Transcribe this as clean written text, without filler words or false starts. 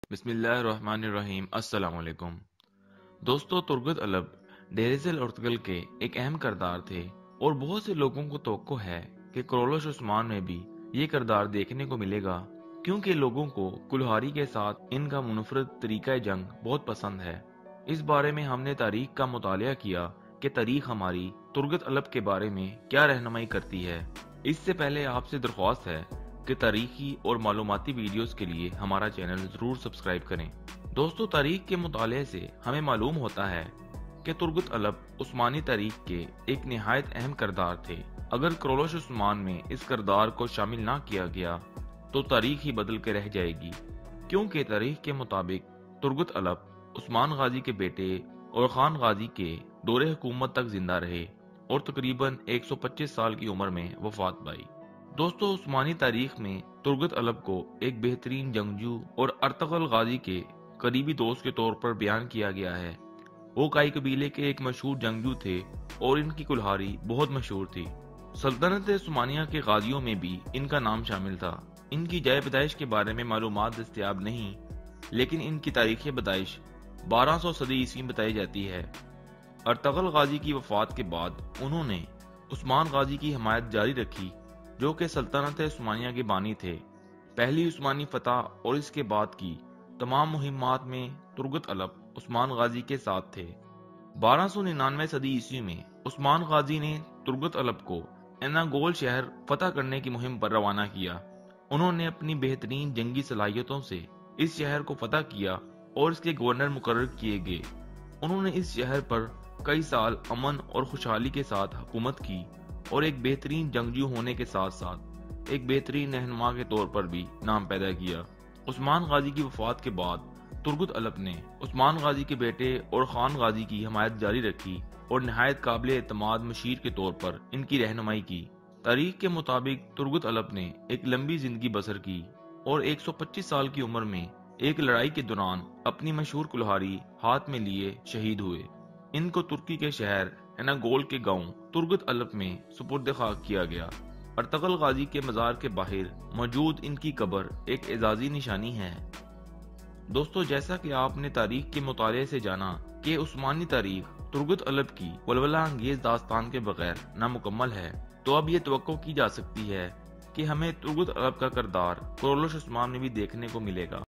بسم اللہ الرحمن الرحیم۔ السلام علیکم دوستو، ترگت الب ڈیریزل ارطغرل کے ایک اہم کردار تھے اور بہت سے لوگوں کو توقع ہے کہ کرولش عثمان میں بھی یہ کردار دیکھنے کو ملے گا، کیونکہ لوگوں کو کلہاری کے ساتھ ان کا منفرد طریقہ جنگ بہت پسند ہے۔ اس بارے میں ہم نے تاریخ کا مطالعہ کیا کہ تاریخ ہماری ترگت الب کے بارے میں کیا رہنمائی کرتی ہے۔ اس سے پہلے آپ سے درخواست ہے کہ تاریخی اور معلوماتی ویڈیوز کے لیے ہمارا چینل ضرور سبسکرائب کریں۔ دوستو، تاریخ کے مطالعے سے ہمیں معلوم ہوتا ہے کہ ترگت الب عثمانی تاریخ کے ایک نہایت اہم کردار تھے۔ اگر کرولش عثمان میں اس کردار کو شامل نہ کیا گیا تو تاریخ ہی بدل کے رہ جائے گی، کیونکہ تاریخ کے مطابق ترگت الب عثمان غازی کے بیٹے اور خان غازی کے دور حکومت تک زندہ رہے اور تقریباً 125 سال کی عمر میں وفات پائی۔ دوستو، عثمانی تاریخ میں ترگت الب کو ایک بہترین جنگجو اور ارطغرل غازی کے قریبی دوست کے طور پر بیان کیا گیا ہے۔ وہ کائی قبیلے کے ایک مشہور جنگجو تھے اور ان کی کلہاری بہت مشہور تھی۔ سلطنت عثمانیہ کے غازیوں میں بھی ان کا نام شامل تھا۔ ان کی جائے پیدائش کے بارے میں معلومات دستیاب نہیں، لیکن ان کی تاریخ پیدائش 1200 صدی عیسوی بتائی جاتی ہے۔ ارطغرل غازی کی وفات کے بعد انہوں نے عثمان غازی کی حمایت جاری رکھی، جو کہ سلطنت عثمانیہ کے بانی تھے۔ پہلی عثمانی فتح اور اس کے بعد کی تمام مہمات میں ترگت الب عثمان غازی کے ساتھ تھے۔ 1299 صدی عیسوی میں عثمان غازی نے ترگت الب کو ایناگول شہر فتح کرنے کی مہم پر روانہ کیا۔ انہوں نے اپنی بہترین جنگی صلاحیتوں سے اس شہر کو فتح کیا اور اس کے گورنر مقرر کیے گئے۔ انہوں نے اس شہر پر کئی سال امن اور خوشحالی کے ساتھ حکومت کی اور ایک بہترین جنگجو ہونے کے ساتھ ساتھ ایک بہترین رہنما کے طور پر بھی نام پیدا کیا۔ عثمان غازی کی وفات کے بعد ترگت الب نے عثمان غازی کے بیٹے اور خان غازی کی حمایت جاری رکھی اور نہایت قابل اعتماد مشیر کے طور پر ان کی رہنمائی کی۔ تاریخ کے مطابق ترگت الب نے ایک لمبی زندگی بسر کی اور 125 سال کی عمر میں ایک لڑائی کے دوران اپنی مشہور کلہاری ہاتھ میں لیے شہید ہوئے۔ ان کو ترکی کے شہر ایناگول کے گاؤں ترگت الب میں سپرد خاک کیا گیا۔ ارطغرل غازی کے مزار کے باہر موجود ان کی قبر ایک اعزازی نشانی ہے۔ دوستو، جیسا کہ آپ نے تاریخ کے مطالعے سے جانا کہ عثمانی تاریخ ترگت الب کی ولولہ انگیز داستان کے بغیر نامکمل ہے، تو اب یہ توقع کی جا سکتی ہے کہ ہمیں ترگت الب کا کردار کرولش عثمان میں بھی دیکھنے کو ملے گا۔